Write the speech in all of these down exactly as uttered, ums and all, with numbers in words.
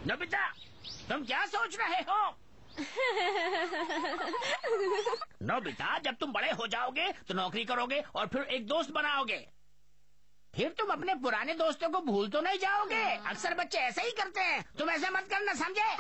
Nobita, तुम क्या सोच रहे हो? नोबिता, जब तुम बड़े हो जाओगे तो नौकरी करोगे और फिर एक दोस्त बनाओगे। फिर तुम अपने पुराने दोस्तों को भूल तो नहीं जाओगे। अक्सर बच्चे ऐसे ही करते हैं। तुम ऐसे मत करना, समझे?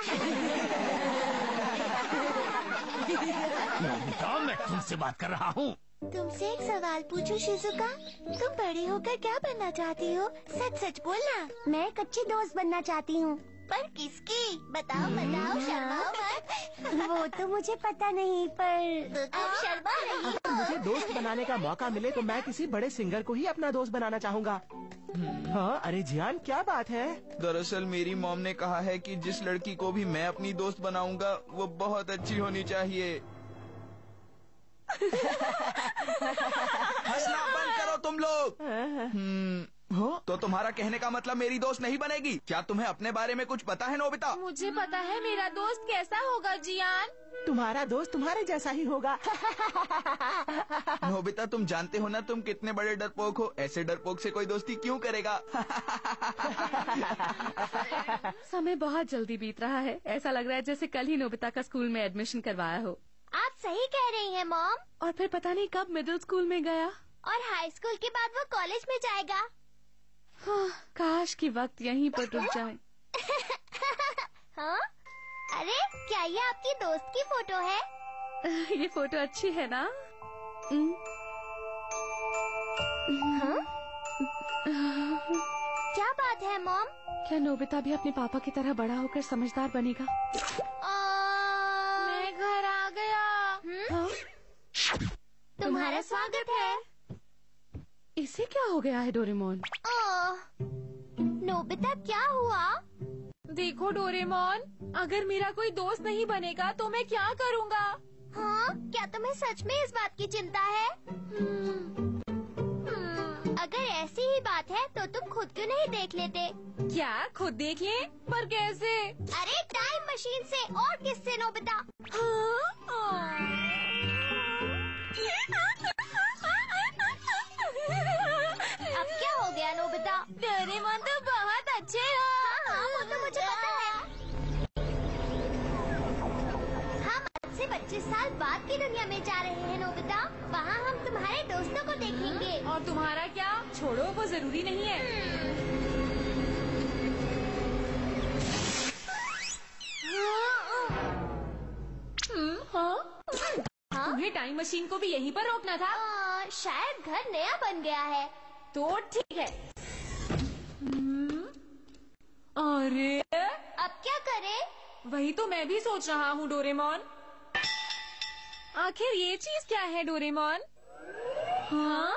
नोबिता, मैं तुमसे बात कर रहा हूँ। तुमसे एक सवाल पूछूं शिजुका? तुम बड़ी होकर क्या बनना चाहती हो? सच सच बोलना। मैं एक अच्छी दोस्त बनना चाहती हूँ। पर किसकी? बताओ बताओ, शर्माओ मत। वो तो मुझे पता नहीं, पर तो तुम शर्मा रही हो। मुझे दोस्त बनाने का मौका मिले तो मैं किसी बड़े सिंगर को ही अपना दोस्त बनाना चाहूँगा। हाँ, अरे जियान, क्या बात है? दरअसल मेरी मॉम ने कहा है कि जिस लड़की को भी मैं अपनी दोस्त बनाऊंगा वो बहुत अच्छी होनी चाहिए। हंसना बंद करो तुम लोग। हम्म, हो? तो तुम्हारा कहने का मतलब मेरी दोस्त नहीं बनेगी? क्या तुम्हें अपने बारे में कुछ पता है नोबिता? मुझे पता है मेरा दोस्त कैसा होगा जियान। तुम्हारा दोस्त तुम्हारे जैसा ही होगा। नोबिता, तुम जानते हो ना तुम कितने बड़े डरपोक हो। ऐसे डरपोक से कोई दोस्ती क्यों करेगा? समय बहुत जल्दी बीत रहा है। ऐसा लग रहा है जैसे कल ही नोबिता का स्कूल में एडमिशन करवाया हो। आप सही कह रही हैं मॉम। और फिर पता नहीं कब मिडिल स्कूल में गया और हाई स्कूल के बाद वो कॉलेज में जाएगा। हाँ, काश की वक्त यहीं पर रुक जाए। हाँ? अरे, क्या ये आपकी दोस्त की फोटो है? ये फोटो अच्छी है ना? हाँ? क्या बात है मॉम? क्या नोबिता भी अपने पापा की तरह बड़ा होकर समझदार बनेगा? मैं घर आ गया। हाँ? तुम्हारा स्वागत है। इसे क्या हो गया है डोरेमोन? नोबिता, क्या हुआ? देखो डोरेमोन, अगर मेरा कोई दोस्त नहीं बनेगा तो मैं क्या करूँगा? हाँ? क्या तुम्हें सच में इस बात की चिंता है? हम्म, अगर ऐसी ही बात है तो तुम खुद क्यों नहीं देख लेते? क्या खुद देख ले? पर कैसे? अरे टाइम मशीन से। और किससे नोबिता? अब क्या हो गया नोबिता? डोरेमोन तो बहुत अच्छे हो। हाँ हाँ, वो तो मुझे पता है। हम आज से पच्चीस साल बाद की दुनिया में जा रहे हैं नोबिता। वहाँ हम तुम्हारे दोस्तों को देखेंगे। और तुम्हारा क्या? छोड़ो, वो जरूरी नहीं है। हाँ? तुम्हें टाइम मशीन को भी यहीं पर रोकना था। आ, शायद घर नया बन गया है। तो ठीक है। अरे, अब क्या करें? वही तो मैं भी सोच रहा हूँ डोरेमोन। आखिर ये चीज क्या है डोरेमोन? हाँ?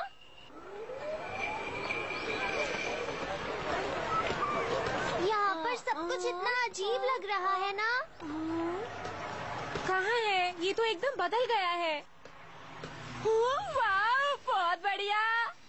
यहाँ पर सब कुछ इतना अजीब लग रहा है ना? कहाँ है? ये तो एकदम बदल गया है। वाह, बहुत बढ़िया।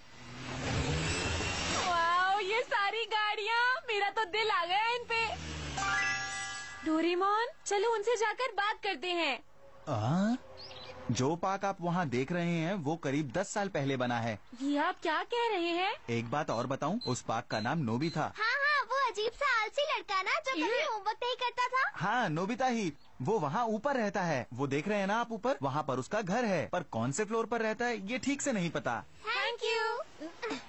वाह, ये सारी गाड़ियाँ, मेरा तो दिल आ गया इन पे। डोरेमोन, चलो उनसे जाकर बात करते हैं। आ? जो पार्क आप वहाँ देख रहे हैं वो करीब दस साल पहले बना है। ये आप क्या कह रहे हैं? एक बात और बताऊं, उस पार्क का नाम नोबी था। हाँ हाँ, वो अजीब सा आलसी लड़का ना जो कभी होमवर्क नहीं करता था। हाँ, नोबिता ही। वो वहाँ ऊपर रहता है। वो देख रहे हैं ना आप ऊपर, वहाँ पर उसका घर है। पर कौन से फ्लोर पर रहता है ये ठीक से नहीं पता। Thank you.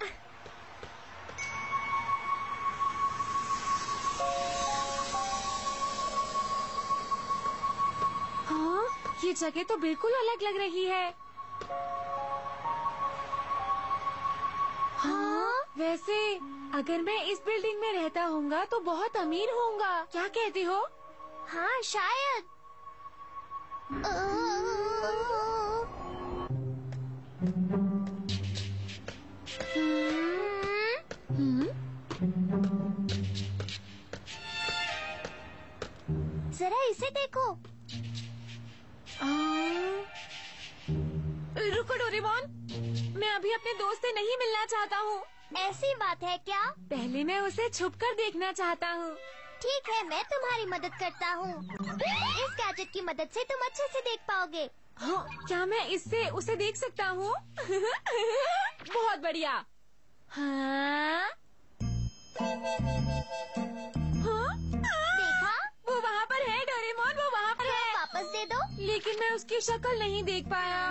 हाँ, ये जगह तो बिल्कुल अलग लग रही है। हाँ, वैसे अगर मैं इस बिल्डिंग में रहता होऊंगा तो बहुत अमीर होऊंगा। क्या कहते हो? हाँ, शायद। हम्म? जरा इसे देखो। रुको डोरेमोन, मैं अभी अपने दोस्त से नहीं मिलना चाहता हूँ। ऐसी बात है क्या? पहले मैं उसे छुपकर देखना चाहता हूँ। ठीक है, मैं तुम्हारी मदद करता हूँ। इस गैजेट की मदद से तुम अच्छे से देख पाओगे। हाँ, क्या मैं इससे उसे देख सकता हूँ? बहुत बढ़िया। हाँ? हाँ? देखा? लेकिन मैं उसकी शक्ल नहीं देख पाया।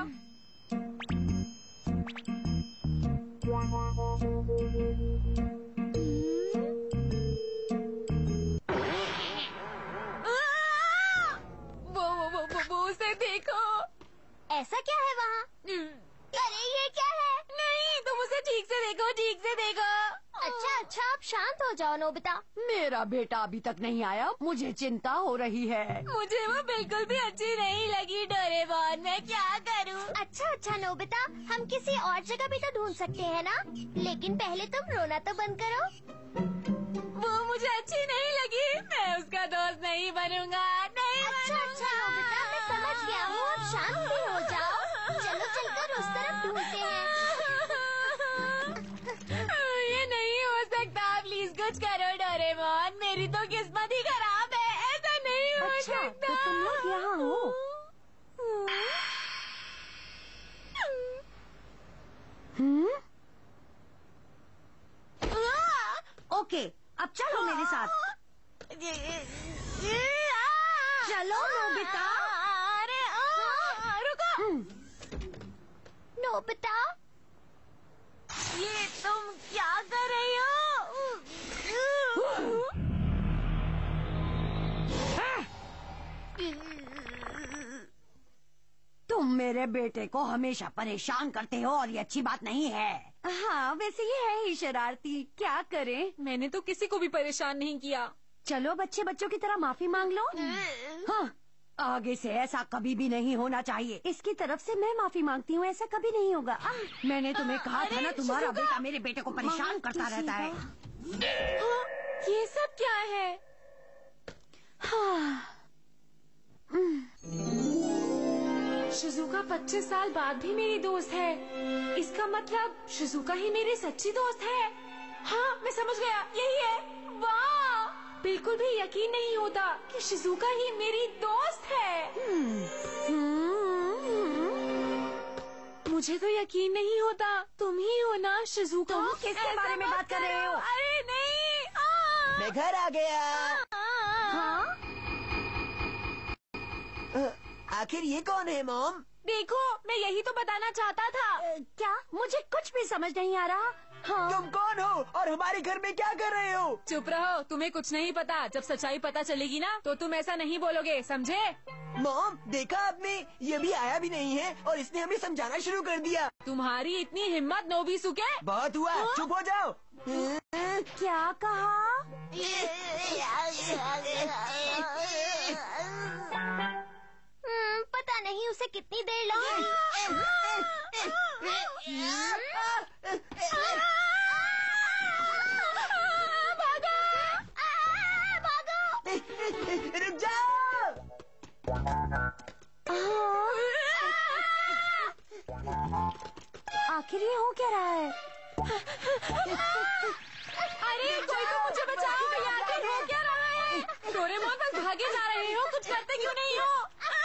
वो वो वो वो, वो उसे देखो। ऐसा क्या है वहाँ? अरे ये क्या है? नहीं, तुम उसे ठीक से देखो, ठीक से देखो। अच्छा अच्छा, आप शांत हो जाओ नोबिता। मेरा बेटा अभी तक नहीं आया, मुझे चिंता हो रही है। मुझे वो बिल्कुल भी अच्छी नहीं लगी डोरेमोन, मैं क्या करूं? अच्छा अच्छा नोबिता, हम किसी और जगह भी तो ढूंढ सकते हैं ना, लेकिन पहले तुम रोना तो बंद करो। वो मुझे अच्छी नहीं लगी, मैं उसका दोस्त नहीं बनूंगा, नहीं अच्छा अच्छा नोबिता, मैं समझ गया हूँ, अब शांत भी हो जाओ। चलो चलकर उस तरफ ढूंढते हैं। ये नहीं हो सकता, प्लीज कुछ करो डोरेमोन, मेरी तो किस्मत ही खराब है, ऐसा नहीं हो अच्छा, सकता। तो तुम लोग यहाँ हो? हम्म? ओके, अब चलो मेरे साथ। चलो नोबिता। अरे आ, रुको। नोबिता, ये तुम क्या कर रही हो? तुम मेरे बेटे को हमेशा परेशान करते हो और ये अच्छी बात नहीं है। हाँ, वैसे ये है ही शरारती, क्या करें? मैंने तो किसी को भी परेशान नहीं किया। चलो बच्चे बच्चों की तरह माफी मांग लो। हाँ, आगे से ऐसा कभी भी नहीं होना चाहिए। इसकी तरफ से मैं माफी मांगती हूँ, ऐसा कभी नहीं होगा। आ, मैंने तुम्हें कहा था ना, तुम्हारा बेटा मेरे बेटे को परेशान करता रहता है। हाँ, ये सब क्या है? हाँ। शिजुका पच्चीस साल बाद भी मेरी दोस्त है। इसका मतलब शिजुका ही मेरी सच्ची दोस्त है। हाँ, मैं समझ गया, यही है। वाह, बिल्कुल भी यकीन नहीं होता कि शिजुका ही मेरी दोस्त है। मुझे तो यकीन नहीं होता, तुम ही हो ना शिजुका? तुम किसके बारे में बात कर रहे हो? अरे नहीं। आ, मैं घर आ गया। हाँ? आखिर ये कौन है मॉम? देखो, मैं यही तो बताना चाहता था। अ, क्या? मुझे कुछ भी समझ नहीं आ रहा। हाँ। तुम कौन हो और हमारे घर में क्या कर रहे हो? चुप रहो, तुम्हें कुछ नहीं पता। जब सच्चाई पता चलेगी ना, तो तुम ऐसा नहीं बोलोगे, समझे? मॉम, देखा आपने, ये भी आया भी नहीं है और इसने हमें समझाना शुरू कर दिया। तुम्हारी इतनी हिम्मत नोबिसुके? बहुत हुआ, चुप हो जाओ। क्या कहा? हम्म, पता नहीं उसे कितनी देर लगी। रुक जाओ। आखिर ये हो क्या रहा है? अरे कोई तो मुझे बचाओ, ये आखिर हो क्या रहा है? डोरेमोन बस भागे जा रहे हो, कुछ करते क्यों नहीं हो?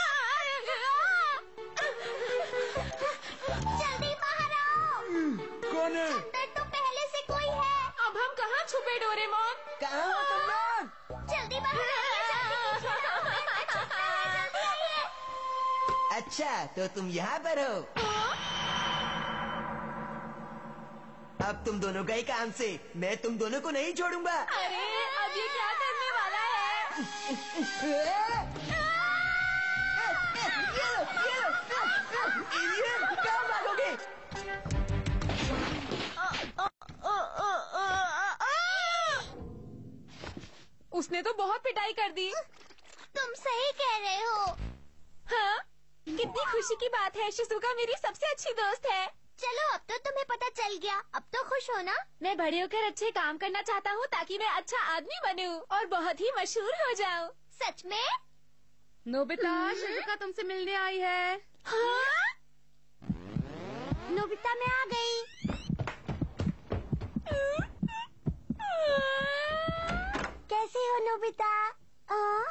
जल्दी बाहर आओ। कौन है? अंदर तो पहले से कोई है। अब हम कहाँ छुपे डोरेमोन? कहाँ हो तुम लोग? जल्दी बाहर आइए, जल्दी। मैं छुपा है, जल्दी आइए। अच्छा, तो तुम यहाँ पर हो। अब तुम दोनों गए काम से, मैं तुम दोनों को नहीं छोड़ूंगा। अरे अब ये क्या करने वाला है? कहाँ भागोगे? उसने तो बहुत पिटाई कर दी। तुम सही कह रहे हो। हाँ, कितनी खुशी की बात है, शिजुका मेरी सबसे अच्छी दोस्त है। चलो, अब तो तुम्हें पता चल गया, अब तो खुश हो ना? मैं बड़े होकर अच्छे काम करना चाहता हूँ ताकि मैं अच्छा आदमी बनूं और बहुत ही मशहूर हो जाऊँ। सच में? नोबिता, शिजुका तुमसे मिलने आई है। हाँ? नोबिता, मैं आ गई। कैसे हो नोबिता? आ?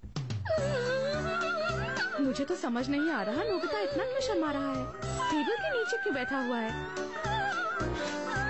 मुझे तो समझ नहीं आ रहा नोबिता इतना क्यों शर्मा रहा है, टेबल के नीचे क्यों बैठा हुआ है।